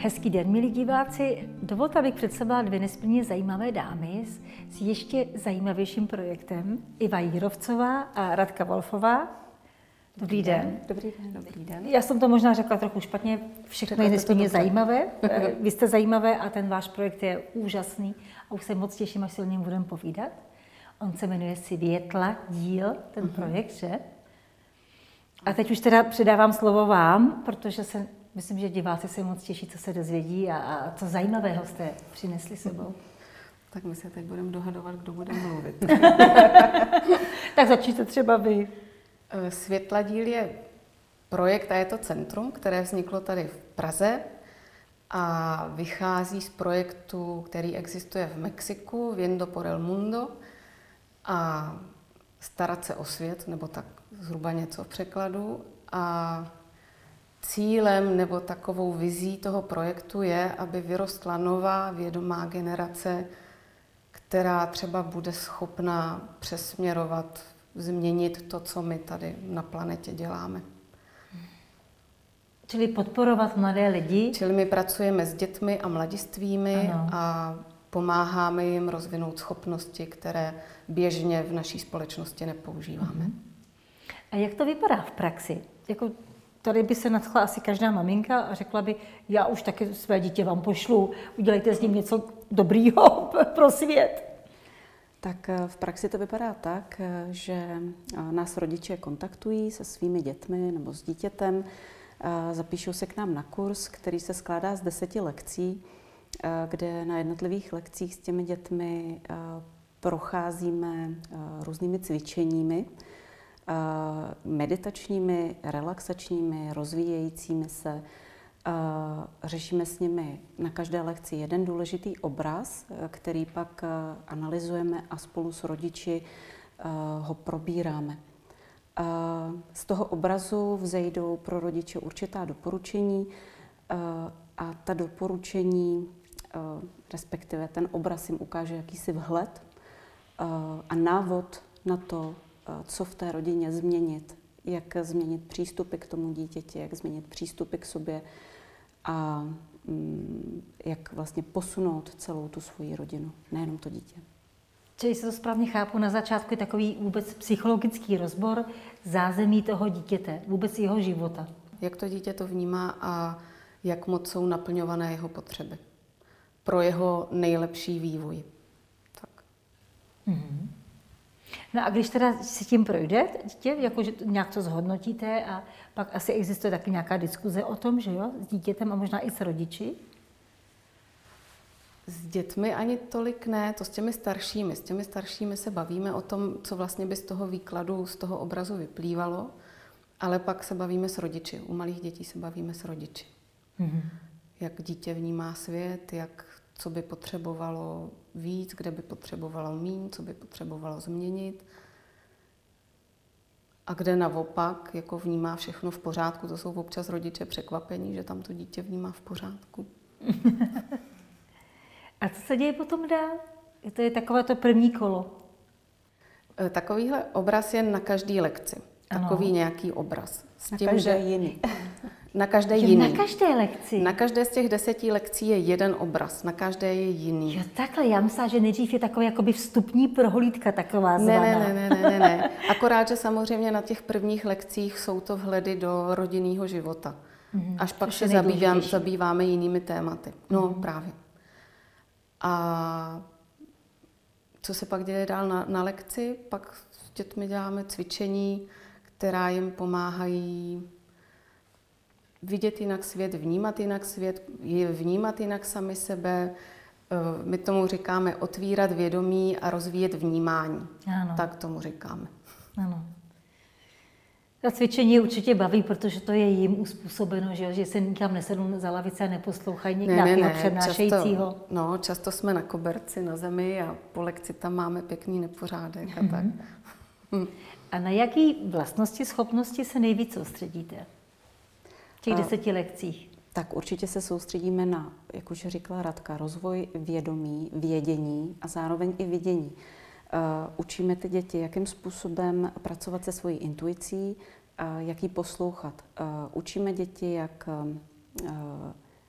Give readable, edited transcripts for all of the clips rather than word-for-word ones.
Hezký den, milí diváci. Dovolte, abych představila dvě nesmírně zajímavé dámy s ještě zajímavějším projektem. Iva Jírovcová a Radka Wolfová. Dobrý den. Dobrý den. Dobrý den. Já jsem to možná řekla trochu špatně, všechno je nesmírně zajímavé. Vy jste zajímavé a ten váš projekt je úžasný a už se moc těším, až si o něm budeme povídat. On se jmenuje Světla díl, ten projekt, že? A teď už teda předávám slovo vám, protože myslím, že diváci se moc těší, co se dozvědí a co zajímavého jste přinesli sebou. Tak my se teď budeme dohadovat, kdo bude mluvit. Tak začněte třeba vy. Světla díl je projekt a je to centrum, které vzniklo tady v Praze a vychází z projektu, který existuje v Mexiku, Viendo por el Mundo, a starat se o svět, nebo tak zhruba něco v překladu. A cílem nebo takovou vizí toho projektu je, aby vyrostla nová vědomá generace, která třeba bude schopná přesměrovat, změnit to, co my tady na planetě děláme. Čili podporovat mladé lidi. Čili my pracujeme s dětmi a mladistvími a pomáháme jim rozvinout schopnosti, které běžně v naší společnosti nepoužíváme. A jak to vypadá v praxi? Tady by se nadchla asi každá maminka a řekla by, já už taky své dítě vám pošlu, udělejte s ním něco dobrýho pro svět. Tak v praxi to vypadá tak, že nás rodiče kontaktují se svými dětmi nebo s dítětem, zapíšou se k nám na kurz, který se skládá z 10 lekcí, kde na jednotlivých lekcích s těmi dětmi procházíme různými cvičeními, meditačními, relaxačními, rozvíjejícími se. Řešíme s nimi na každé lekci jeden důležitý obraz, který pak analyzujeme a spolu s rodiči ho probíráme. Z toho obrazu vzejdou pro rodiče určitá doporučení a ta doporučení, respektive ten obraz jim ukáže jakýsi vhled a návod na to, co v té rodině změnit, jak změnit přístupy k tomu dítěti, jak změnit přístupy k sobě a jak vlastně posunout celou tu svoji rodinu, nejenom to dítě. Čili se to správně chápu, na začátku je takový vůbec psychologický rozbor zázemí toho dítěte, vůbec jeho života. Jak to dítě to vnímá a jak moc jsou naplňované jeho potřeby pro jeho nejlepší vývoj. Tak. No a když teda si tím projde dítě, jakože nějak to zhodnotíte a pak asi existuje taky nějaká diskuze o tom, že jo, s dítětem a možná i s rodiči? S dětmi ani tolik ne, to s těmi staršími. S těmi staršími se bavíme o tom, co vlastně by z toho výkladu, z toho obrazu vyplývalo, ale pak se bavíme s rodiči. U malých dětí se bavíme s rodiči. Jak dítě vnímá svět, co by potřebovalo víc, kde by potřebovalo míň, co by potřebovalo změnit. A kde naopak jako vnímá všechno v pořádku, to jsou občas rodiče překvapení, že tam to dítě vnímá v pořádku. A co se děje potom dál? To je takové to první kolo. Takovýhle obraz je na každý lekci. Takový nějaký obraz. Na každé jiný. Na každé jiný. Na každé lekci? Na každé z těch 10 lekcí je jeden obraz, na každé je jiný. Jo, takhle, já myslela, že nejdřív je takový jakoby vstupní prohlídka taková zvaná. Ne. Akorát, že samozřejmě na těch prvních lekcích jsou to vhledy do rodinného života. Až pak se zabýváme jinými tématy. No, právě. A co se pak děje dál na lekci? Pak s dětmi děláme cvičení, která jim pomáhají vidět jinak svět, vnímat jinak sami sebe. My tomu říkáme otvírat vědomí a rozvíjet vnímání. Ano. Tak tomu říkáme. Ano. Ta cvičení určitě baví, protože to je jim uspůsobeno, že se nikam nesednou za lavice a neposlouchají nějakého přednášejícího. Často jsme na koberci, na zemi a po lekci tam máme pěkný nepořádek a tak. A na jaký vlastnosti, schopnosti se nejvíc soustředíte v těch 10 lekcích? Tak určitě se soustředíme na, jak už říkala Radka, rozvoj vědomí, vědění a zároveň i vidění. Učíme ty děti, jakým způsobem pracovat se svojí intuicí, jak ji poslouchat. Učíme děti, jak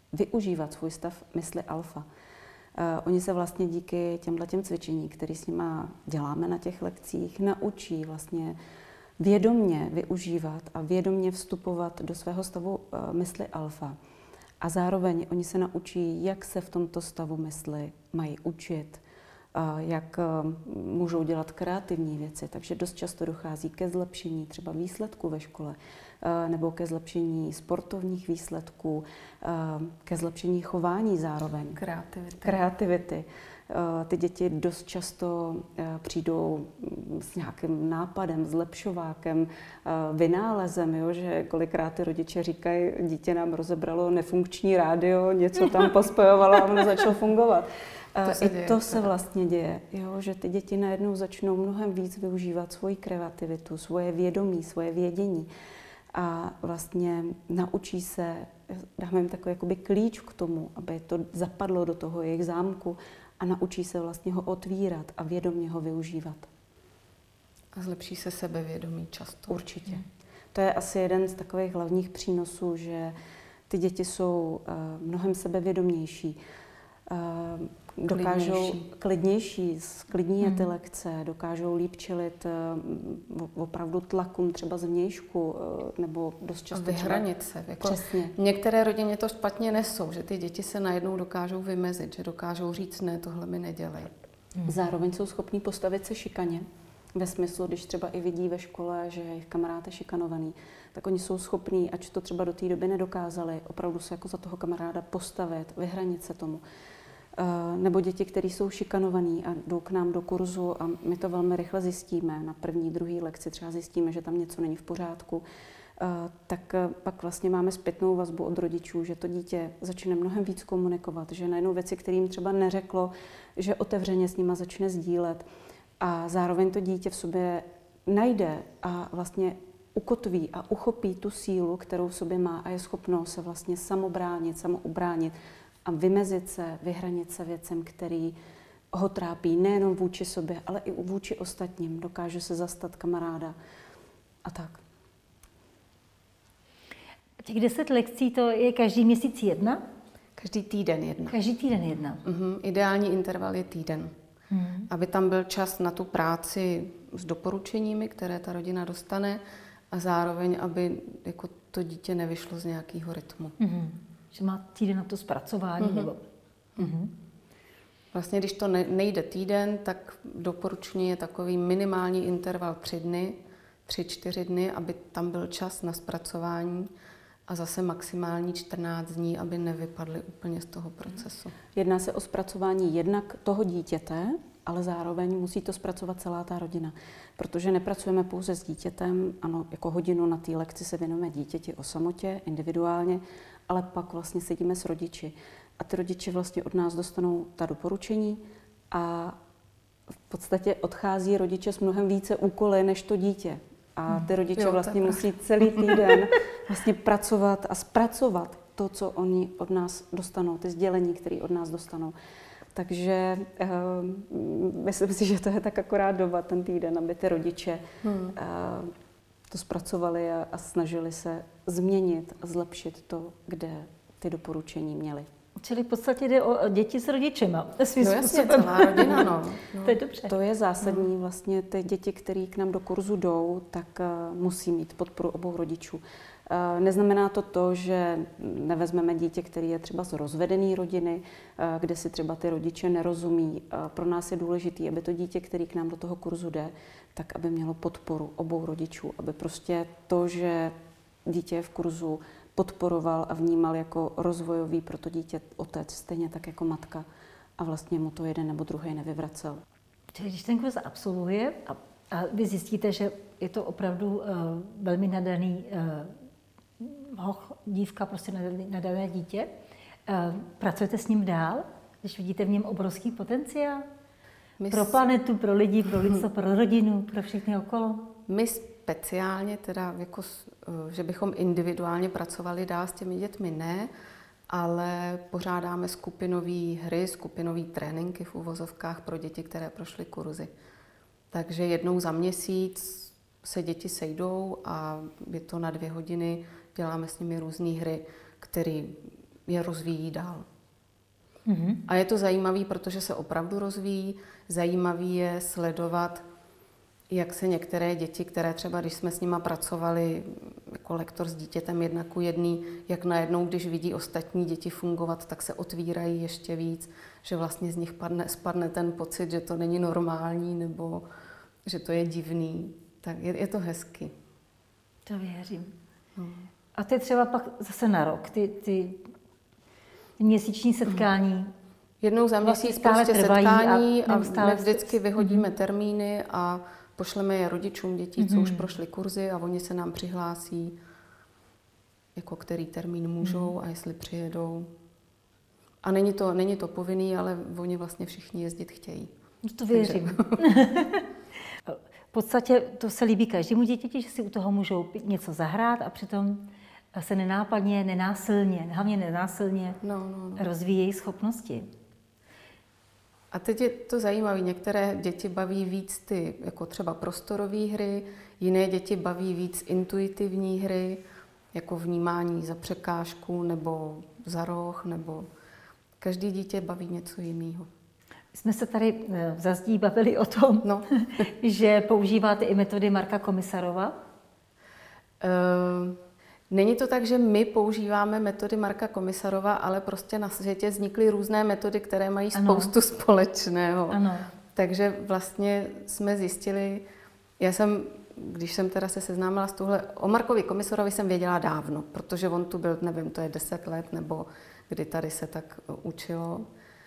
využívat svůj stav mysli alfa. Oni se vlastně díky těm cvičení, které s nima děláme na těch lekcích, naučí vlastně vědomně využívat a vědomně vstupovat do svého stavu mysli alfa. A zároveň oni se naučí, jak se v tomto stavu mysli mají učit, jak můžou dělat kreativní věci. Takže dost často dochází ke zlepšení třeba výsledků ve škole nebo ke zlepšení sportovních výsledků, ke zlepšení chování zároveň. Kreativity. Ty děti dost často přijdou s nějakým nápadem, zlepšovákem, vynálezem, jo, že kolikrát ty rodiče říkají, dítě nám rozebralo nefunkční rádio, něco tam pospojovalo a ono začalo fungovat. To se vlastně děje, jo, že ty děti najednou začnou mnohem víc využívat svoji kreativitu, svoje vědomí, svoje vědění a vlastně naučí se, dáme jim takový jakoby klíč k tomu, aby to zapadlo do toho jejich zámku a naučí se vlastně ho otvírat a vědomě ho využívat. A zlepší se sebevědomí často. Určitě. To je asi jeden z takových hlavních přínosů, že ty děti jsou mnohem sebevědomější. Dokážou klidnější, sklidní je ty lekce, dokážou líp čelit opravdu tlakům třeba zvnějšku, nebo dost často vyhranit se. Jako přesně. Některé rodiny to špatně nesou, že ty děti se najednou dokážou vymezit, že dokážou říct ne, tohle mi nedělej. Zároveň jsou schopní postavit se šikaně. Ve smyslu, když třeba i vidí ve škole, že jejich kamarád je šikanovaný, tak oni jsou schopní, ač to třeba do té doby nedokázali, opravdu se jako za toho kamaráda postavit, vyhranit se tomu. Nebo děti, které jsou šikanovaný a jdou k nám do kurzu a my to velmi rychle zjistíme. Na první, druhé lekci třeba zjistíme, že tam něco není v pořádku. Tak pak vlastně máme zpětnou vazbu od rodičů, že to dítě začne mnohem víc komunikovat, že najednou věci, kterým třeba neřeklo, že otevřeně s nima začne sdílet. A zároveň to dítě v sobě najde a vlastně ukotví a uchopí tu sílu, kterou v sobě má a je schopno se vlastně samobránit, samoubránit a vymezit se, vyhranit se věcem, který ho trápí nejenom vůči sobě, ale i vůči ostatním. Dokáže se zastat kamaráda a tak. Těch 10 lekcí to je každý měsíc jedna? Každý týden jedna. Každý týden jedna. Ideální interval je týden. Aby tam byl čas na tu práci s doporučeními, které ta rodina dostane a zároveň, aby jako to dítě nevyšlo z nějakého rytmu. Že má týden na to zpracování? Nebo... Vlastně, když to nejde týden, tak doporučení je takový minimální interval 3-4 dny, aby tam byl čas na zpracování a zase maximální 14 dní, aby nevypadly úplně z toho procesu. Jedná se o zpracování jednak toho dítěte, ale zároveň musí to zpracovat celá ta rodina. Protože nepracujeme pouze s dítětem, ano, jako hodinu na té lekci se věnujeme dítěti o samotě, individuálně, ale pak vlastně sedíme s rodiči. A ty rodiče vlastně od nás dostanou ta doporučení a v podstatě odchází rodiče s mnohem více úkoly než to dítě. A ty rodiče vlastně musí celý týden vlastně pracovat a zpracovat to, co oni od nás dostanou, ty sdělení, které od nás dostanou. Takže myslím si, že to je tak akorát doba, ten týden, aby ty rodiče to zpracovali a snažili se změnit a zlepšit to, kde ty doporučení měli. Čili v podstatě jde o děti s rodičema. No jasně, celá rodina, no. To je dobře. To je zásadní, vlastně ty děti, které k nám do kurzu jdou, tak musí mít podporu obou rodičů. Neznamená to, že nevezmeme dítě, který je třeba z rozvedené rodiny, kde si třeba ty rodiče nerozumí. Pro nás je důležité, aby to dítě, který k nám do toho kurzu jde, tak aby mělo podporu obou rodičů, aby prostě to, že dítě je v kurzu, podporoval a vnímal jako rozvojový pro to dítě otec, stejně tak jako matka. A vlastně mu to jeden nebo druhý nevyvracel. Čili když ten kurz absolvuje a vy zjistíte, že je to opravdu velmi nadaný hoch, dívka, prostě nadané dítě, pracujete s ním dál, když vidíte v něm obrovský potenciál? Pro planetu, pro lidi, pro lidstvo, pro rodinu, pro všechny okolo? My speciálně, teda jako, že bychom individuálně pracovali dál s těmi dětmi, ne, ale pořádáme skupinové hry, skupinové tréninky v uvozovkách pro děti, které prošly kurzy. Takže jednou za měsíc se děti sejdou a je to na 2 hodiny, děláme s nimi různé hry, které je rozvíjí dál. A je to zajímavé, protože se opravdu rozvíjí. Zajímavý je sledovat, jak se některé děti, které třeba, když jsme s nima pracovali jako lektor s dítětem 1:1, jak najednou, když vidí ostatní děti fungovat, tak se otvírají ještě víc, že vlastně z nich spadne ten pocit, že to není normální nebo že to je divný. Tak je to hezky. To věřím. A to je třeba pak zase na rok, ty měsíční setkání. Jednou za Vlastně měsíc stále prostě trvají setkání a neustále my vždycky vyhodíme termíny a pošleme je rodičům dětí, co už prošli kurzy a oni se nám přihlásí, jako který termín můžou a jestli přijedou. A není to povinný, ale oni vlastně všichni jezdit chtějí. No to věřím. V podstatě to se líbí každému dítěti, že si u toho můžou něco zahrát a přitom se nenápadně, nenásilně, hlavně nenásilně rozvíjejí schopnosti. A teď je to zajímavé, některé děti baví víc ty jako třeba prostorové hry, jiné děti baví víc intuitivní hry, jako vnímání za překážku nebo za roh, nebo každý dítě baví něco jiného. Jsme se tady za zdí bavili o tom, že používáte i metody Marka Komisarova. Není to tak, že my používáme metody Marka Komisarova, ale prostě na světě vznikly různé metody, které mají spoustu společného. Ano. Takže vlastně jsme zjistili, když jsem teda se seznámila s tuhle, o Markovi Komisarovi jsem věděla dávno, protože on tu byl, nevím, to je 10 let, nebo kdy tady se tak učilo.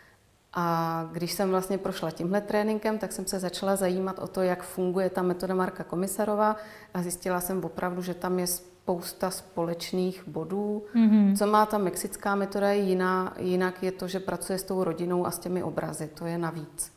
A když jsem vlastně prošla tímhle tréninkem, tak jsem se začala zajímat o to, jak funguje ta metoda Marka Komisarova a zjistila jsem opravdu, že tam je spousta společných bodů. Co má ta mexická metoda je jinak je to, že pracuje s tou rodinou a s těmi obrazy, to je navíc.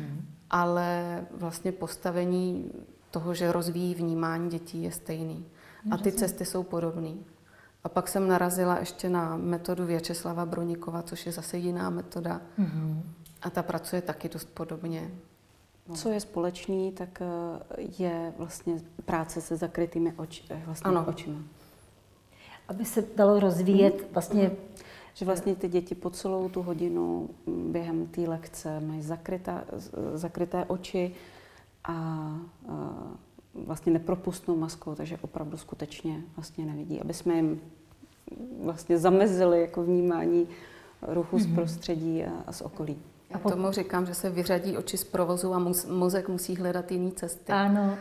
Ale vlastně postavení toho, že rozvíjí vnímání dětí, je stejný. A ty cesty jsou podobné. A pak jsem narazila ještě na metodu Vjačeslava Broníkova, což je zase jiná metoda. A ta pracuje taky dost podobně. Co je společný, tak je vlastně práce se zakrytými očima. Aby se dalo rozvíjet vlastně... Že vlastně ty děti po celou tu hodinu během té lekce mají zakryté oči a vlastně nepropustnou maskou, takže opravdu skutečně vlastně nevidí. Aby jsme jim vlastně zamezili jako vnímání ruchu z prostředí a z okolí. Já tomu říkám, že se vyřadí oči z provozu a mozek musí hledat jiné cesty. Ano.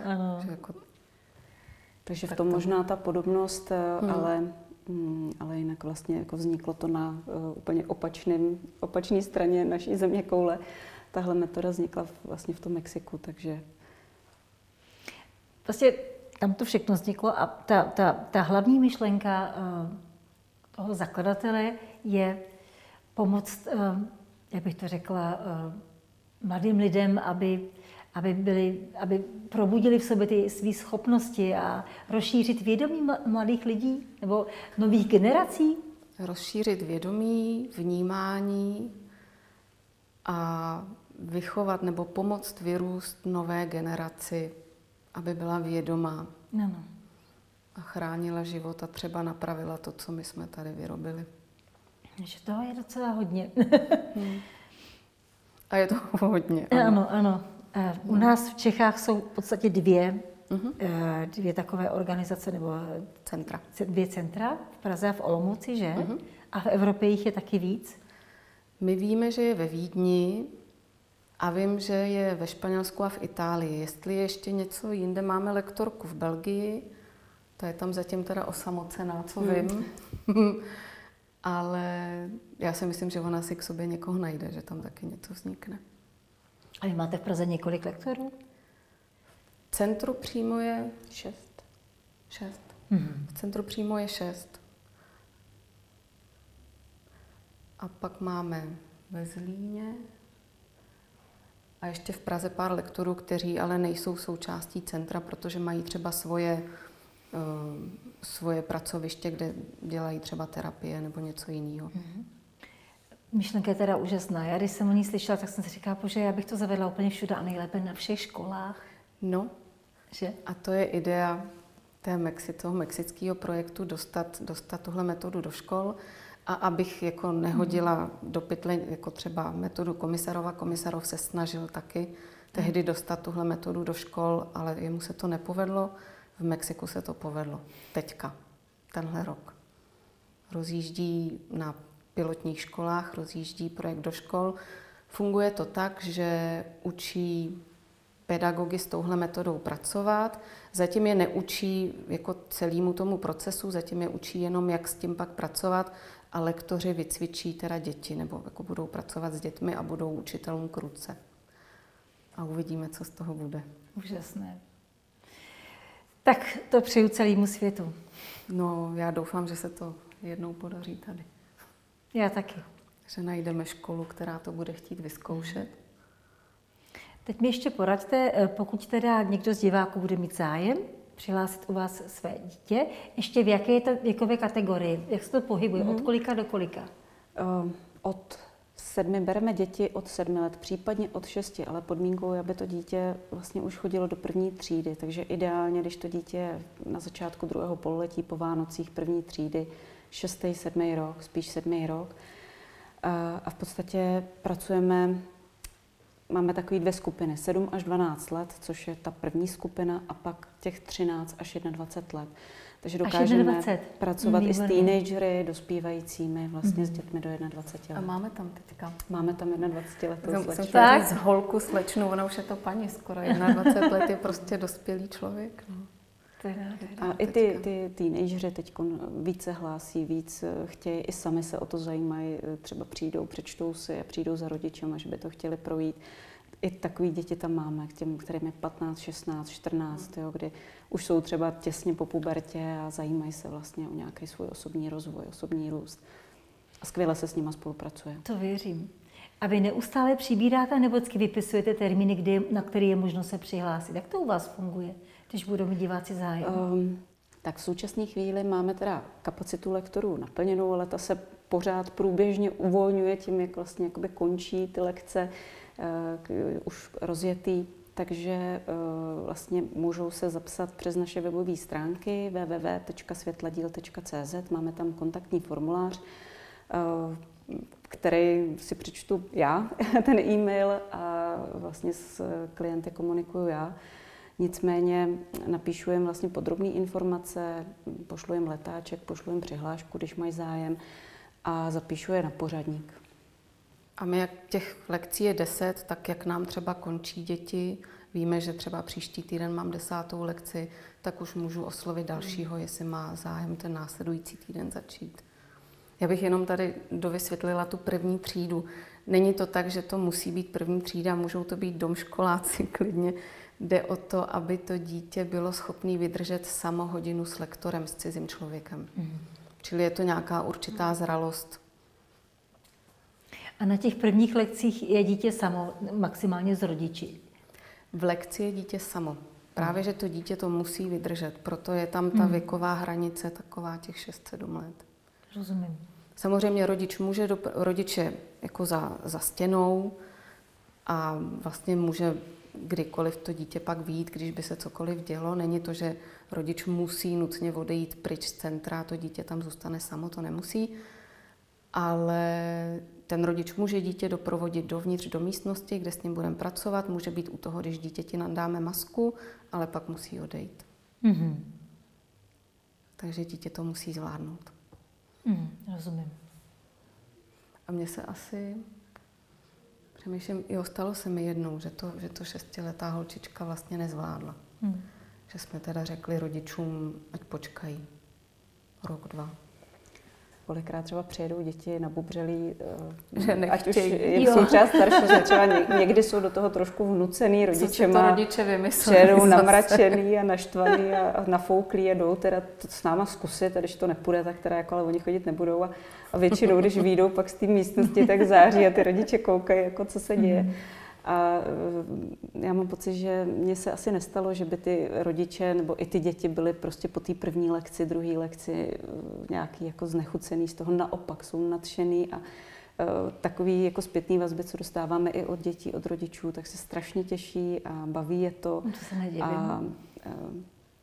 Takže v tom možná ta podobnost, ale jinak vlastně jako vzniklo to na úplně opačné straně naší zeměkoule. Tahle metoda vznikla vlastně v tom Mexiku, takže... Vlastně tam to všechno vzniklo a ta hlavní myšlenka toho zakladatele je pomoct, jak bych to řekla, mladým lidem, aby probudili v sobě ty své schopnosti a rozšířit vědomí mladých lidí nebo nových generací. Rozšířit vědomí, vnímání a vychovat nebo pomoct vyrůst nové generaci, aby byla vědomá a chránila život a třeba napravila to, co my jsme tady vyrobili. Že toho je docela hodně. A je to hodně. Ano. U nás v Čechách jsou v podstatě dvě takové organizace nebo centra. Dvě centra v Praze a v Olomouci, že? A v Evropě jich je taky víc. My víme, že je ve Vídni a vím, že je ve Španělsku a v Itálii. Jestli ještě něco jinde, máme lektorku v Belgii, to je tam zatím teda osamocená, co vím. Ale já si myslím, že ona si k sobě někoho najde, že tam taky něco vznikne. A vy máte v Praze několik lektorů? V centru přímo je 6. V centru přímo je 6. A pak máme ve Zlíně a ještě v Praze pár lektorů, kteří ale nejsou součástí centra, protože mají třeba svoje pracoviště, kde dělají třeba terapie nebo něco jiného. Myšlenka je teda úžasná. Já když jsem o ní slyšela, tak jsem si říkala, že já bych to zavedla úplně všude a nejlépe na všech školách. No, že? A to je idea toho mexického projektu, dostat tuhle metodu do škol. A abych jako nehodila do pytle, jako třeba metodu Komisarova. Komisarov se snažil taky tehdy dostat tuhle metodu do škol, ale jemu se to nepovedlo. V Mexiku se to povedlo. Teďka, tenhle rok. Rozjíždí na pilotních školách, rozjíždí projekt do škol. Funguje to tak, že učí pedagogy s touhle metodou pracovat. Zatím je neučí jako celému tomu procesu, zatím je učí jenom, jak s tím pak pracovat, a lektoři vycvičí teda děti, nebo jako budou pracovat s dětmi a budou učitelům k ruce. A uvidíme, co z toho bude. Úžasné. Tak to přeju celému světu. No, já doufám, že se to jednou podaří tady. Já taky. Že najdeme školu, která to bude chtít vyzkoušet. Teď mi ještě poraďte, pokud teda někdo z diváků bude mít zájem přihlásit u vás své dítě, ještě v jaké je to věkové kategorii? Jak se to pohybuje? Od kolika do kolika? Od 7 bereme děti od 7 let, případně od 6, ale podmínkou je, aby to dítě vlastně už chodilo do 1. třídy. Takže ideálně, když to dítě je na začátku 2. pololetí po Vánocích 1. třídy, 6., 7. rok, spíš 7. rok. A v podstatě pracujeme, máme takové 2 skupiny, 7 až 12 let, což je ta první skupina, a pak těch 13 až 21 let. Takže dokážeme pracovat i s teenagery, dospívajícími, vlastně s dětmi do 21 let. A máme tam teďka? Máme tam 21 letou slečnu. Jsem chtěla říct holku, slečnu, ona už je to paní skoro. 21 let je prostě dospělý člověk. No. A i ty teenageři teď více hlásí, víc chtějí, i sami se o to zajímají, třeba přijdou, přečtou si a přijdou za rodičem, že by to chtěli projít. I takový děti tam máme, kterým je 15, 16, 14, jo, kdy už jsou třeba těsně po pubertě a zajímají se vlastně o nějaký svůj osobní rozvoj, osobní růst. A skvěle se s nima spolupracuje. To věřím. A vy neustále přibíráte nebo vždycky vypisujete termíny, na který je možno se přihlásit? Jak to u vás funguje, když budou mít diváci zájem? Tak v současné chvíli máme teda kapacitu lektorů naplněnou, ale ta se pořád průběžně uvolňuje tím, jak vlastně končí ty lekce, už rozjetý, takže vlastně můžou se zapsat přes naše webové stránky www.světladíl.cz. Máme tam kontaktní formulář, který si přečtu já, ten e-mail, a vlastně s klienty komunikuju já. Nicméně napíšu jim vlastně podrobné informace, pošlu jim letáček, pošlu jim přihlášku, když mají zájem, a zapíšu je na pořadník. A my, jak těch lekcí je 10, tak jak nám třeba končí děti, víme, že třeba příští týden mám 10. lekci, tak už můžu oslovit dalšího, jestli má zájem ten následující týden začít. Já bych jenom tady dovysvětlila tu 1. třídu. Není to tak, že to musí být 1. třída, můžou to být domškoláci klidně. Jde o to, aby to dítě bylo schopné vydržet samo hodinu s lektorem, s cizím člověkem. Čili je to nějaká určitá zralost. A na těch prvních lekcích je dítě samo, maximálně s rodiči? V lekci je dítě samo. Právě, že to dítě to musí vydržet, proto je tam ta věková hranice taková těch 6-7 let. Rozumím. Samozřejmě rodič je jako za stěnou a vlastně může kdykoliv to dítě pak vyjít, když by se cokoliv dělo. Není to, že rodič musí nutně odejít pryč z centra, to dítě tam zůstane samo, to nemusí. Ale ten rodič může dítě doprovodit dovnitř do místnosti, kde s ním budeme pracovat. Může být u toho, když dítěti nadáme masku, ale pak musí odejít. Takže dítě to musí zvládnout. Rozumím. A mně se asi... Přemýšlím, stalo se mi jednou, že to 6letá holčička vlastně nezvládla. Že jsme teda řekli rodičům, ať počkají rok, 2. Kolikrát třeba přijedou děti na bubřelí, že ať už je součást starší, že třeba někdy jsou do toho trošku vnucený rodičema. Rodiče vymysleli. Přijedou namračený a naštvaný a nafouklí, jedou teda s náma zkusit, a když to nepůjde, tak teda ale oni chodit nebudou. A většinou, když vyjdou pak z té místnosti, tak září a ty rodiče koukají, co se děje. A já mám pocit, že mně se asi nestalo, že by ty rodiče nebo i ty děti byly prostě po té 1. lekci, 2. lekci nějaký znechucený z toho. Naopak jsou nadšený a takový zpětný vazby, co dostáváme i od dětí, od rodičů, tak se strašně těší a baví je to. To se nedivím. A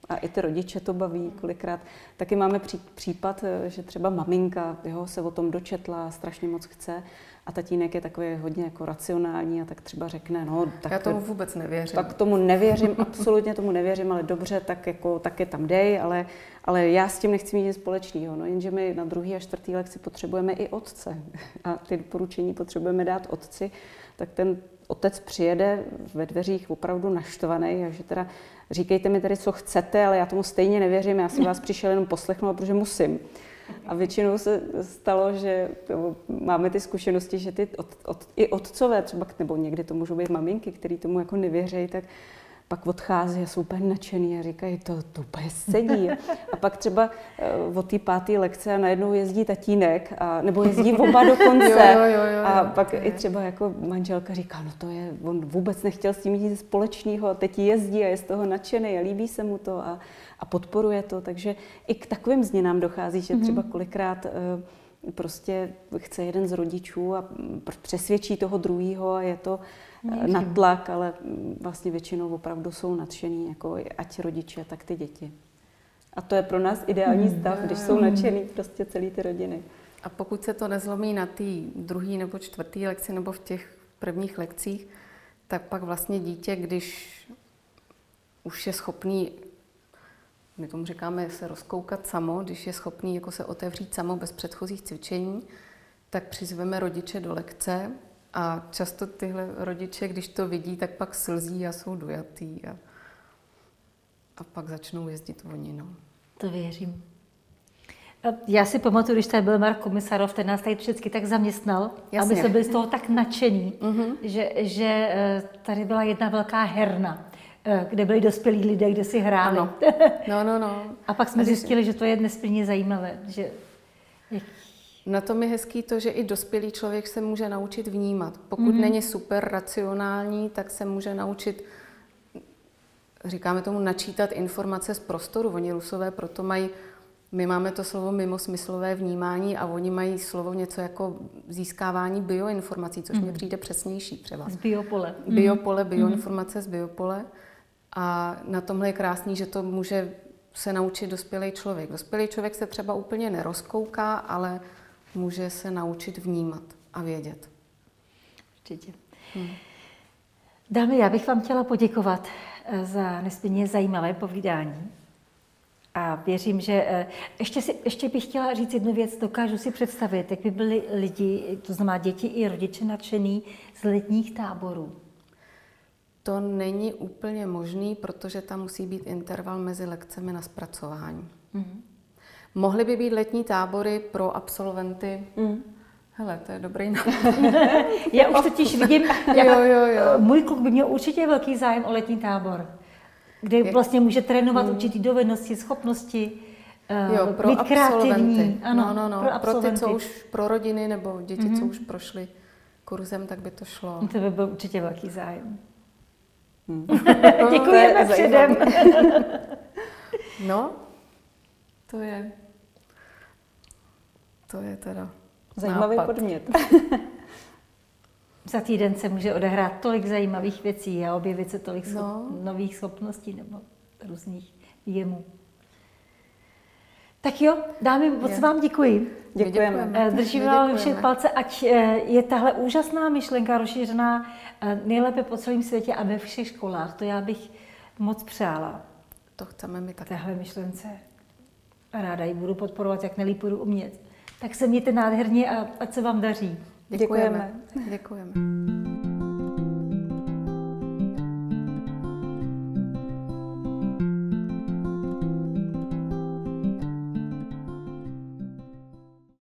A i ty rodiče to baví kolikrát. Taky máme případ, že třeba maminka se o tom dočetla, strašně moc chce a tatínek je takový hodně jako racionální a tak třeba řekne, no tak já tomu vůbec nevěřím. Tak tomu nevěřím, absolutně tomu nevěřím, ale dobře, tak je tam dej, ale já s tím nechci mít nic společného. No, jenže my na 2. a 4. lekci potřebujeme i otce a ty doporučení potřebujeme dát otci, tak ten otec přijede ve dveřích opravdu naštvaný, že teda říkejte mi tady, co chcete, ale já tomu stejně nevěřím, já jsem vás přišel jenom poslechnout, protože musím. A většinou se stalo, že máme ty zkušenosti, že i otcové třeba, nebo někdy to můžou být maminky, který tomu jako nevěří, tak pak odchází a jsou úplně nadšený a říkají, to úplně sedí. A pak třeba od té 5. lekce a najednou jezdí tatínek, nebo jezdí oba dokonce. A pak i třeba jako manželka říká, no to je, on vůbec nechtěl s tím nic společného a teď jezdí a je z toho nadšený a líbí se mu to a podporuje to. Takže i k takovým změnám dochází, že třeba kolikrát prostě chce jeden z rodičů a přesvědčí toho druhého a je to na tlak, ale vlastně většinou opravdu jsou nadšený, jako ať rodiče, tak ty děti. A to je pro nás ideální stav, když jsou nadšený prostě celý ty rodiny. A pokud se to nezlomí na té 2. nebo 4. lekci nebo v těch prvních lekcích, tak pak vlastně dítě, když už je schopný, my tomu říkáme se rozkoukat samo, když je schopný jako se otevřít samo bez předchozích cvičení, tak přizveme rodiče do lekce a často tyhle rodiče, když to vidí, tak pak slzí a jsou dojatý a pak začnou jezdit oni. No. To věřím. Já si pamatuju, když tady byl Mark Komisarov, ten nás tady vždycky tak zaměstnal, aby jsme byli z toho tak nadšení, že tady byla jedna velká herna, kde byli dospělí lidé, kde si hráli. No. A pak jsme zjistili, že to je nesmírně zajímavé. Že... Na tom je hezký to, že i dospělý člověk se může naučit vnímat. Pokud není super racionální, tak se může naučit, říkáme tomu, načítat informace z prostoru. Oni Rusové proto mají, my máme to slovo mimosmyslové vnímání a oni mají slovo něco jako získávání bioinformací, což mně přijde přesnější třeba. Z biopole. Biopole, bioinformace z biopole. A na tomhle je krásný, že to může se naučit dospělý člověk. Dospělý člověk se třeba úplně nerozkouká, ale může se naučit vnímat a vědět. Určitě. Dámy, já bych vám chtěla poděkovat za nesmírně zajímavé povídání. A věřím, že ještě bych chtěla říct jednu věc. Dokážu si představit, jak by byli lidi, to znamená děti i rodiče, nadšený z letních táborů. To není úplně možný, protože tam musí být interval mezi lekcemi na zpracování. Mohly by být letní tábory pro absolventy. Hele, to je dobrý nápad. Já už totiž vidím, jo. Můj kluk by měl určitě velký zájem o letní tábor, kde vlastně může trénovat určitý dovednosti, schopnosti, pro být kreativní. Ano, pro ty, co už pro rodiny nebo děti, co už prošly kurzem, tak by to šlo. To by byl určitě velký zájem. Děkujeme předem. No, to je teda zajímavý nápad. podnět. Za týden se může odehrát tolik zajímavých věcí a objevit se tolik nových schopností nebo různých výjemů. Tak jo, dámy, moc vám děkuji. Děkujeme. Držím vám všech palce, ať je tahle úžasná myšlenka rozšířená nejlépe po celém světě a ve všech školách. To já bych moc přála. To chceme my taky. Téhle myšlence. A ráda ji budu podporovat, jak nejlíp budu umět. Tak se mějte nádherně a ať se vám daří. Děkujeme.